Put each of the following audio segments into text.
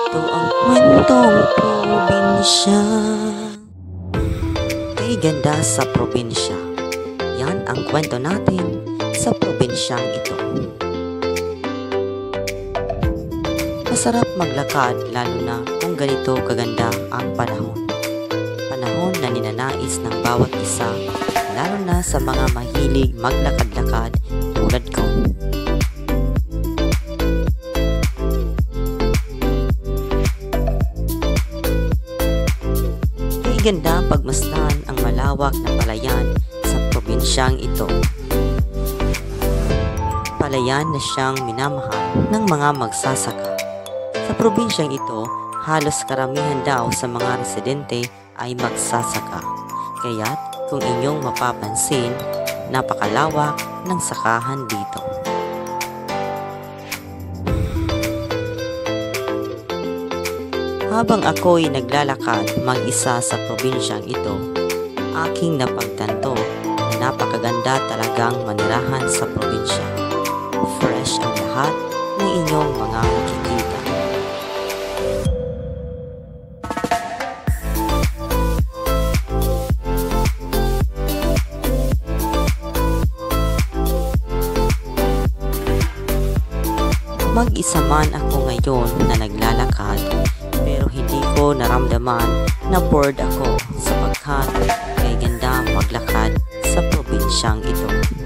Ito ang kwentong probinsya. Kay ganda sa probinsya. Yan ang kwento natin sa probinsyang ito. Masarap maglakad lalo na kung ganito kaganda ang panahon. Panahon na ninanais ng bawat isa, lalo na sa mga mahilig maglakad-lakad tulad ko. Ganda pagmasdan ang malawak na palayan sa probinsyang ito. Palayan na siyang minamahal ng mga magsasaka. Sa probinsyang ito, halos karamihan daw sa mga residente ay magsasaka. Kaya't kung inyong mapapansin, napakalawak ng sakahan dito. Habang ako'y naglalakad mag-isa sa probinsyang ito, aking napagtanto na napakaganda talagang manirahan sa probinsya. Fresh ang lahat ng inyong mga makikita. Mag-isa man ako ngayon na naglalakad, pero hindi ko naramdaman na bored ako sapagkat kay ganda maglakad sa probinsyang ito.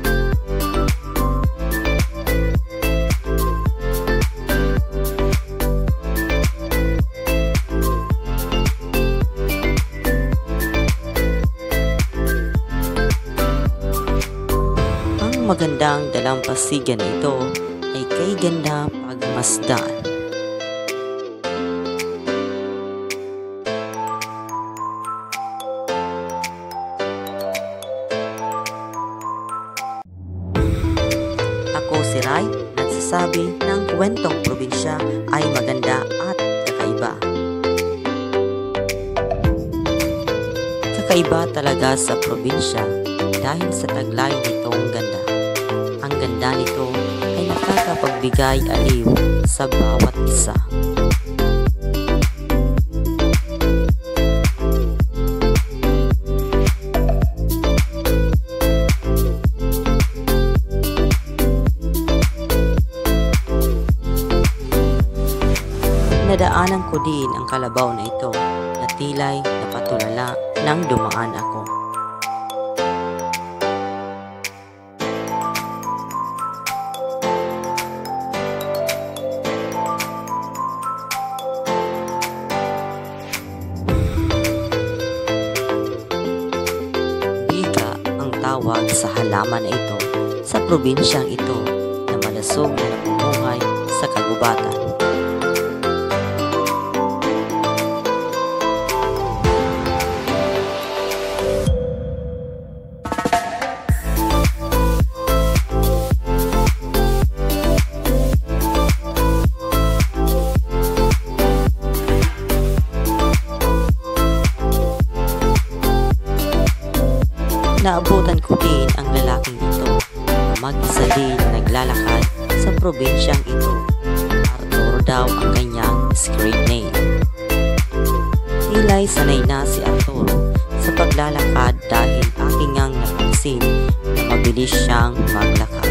Ang magandang dalampasigan na ito ay kay ganda pagmasdan. Ako si Rai, nagsasabi ng kwentong probinsya ay maganda at kakaiba. Kakaiba talaga sa probinsya dahil sa taglay nitong ganda. Ang ganda nito ay nakakapagbigay aliw sa bawat isa. Nadaanan ko din ang kalabaw na ito na tila'y napatulala nang dumaan ako. Biga ang tawag sa halaman na ito sa probinsyang ito na malasog na namumuhay sa kagubatan. Naabutan ko din ang lalaking ito na mag-isa din naglalakad sa probinsyang ito. Arturo daw ang kanyang screen name. Tila'y sanay na si Arturo sa paglalakad dahil aking ngang napansin na mabilis siyang maglakad.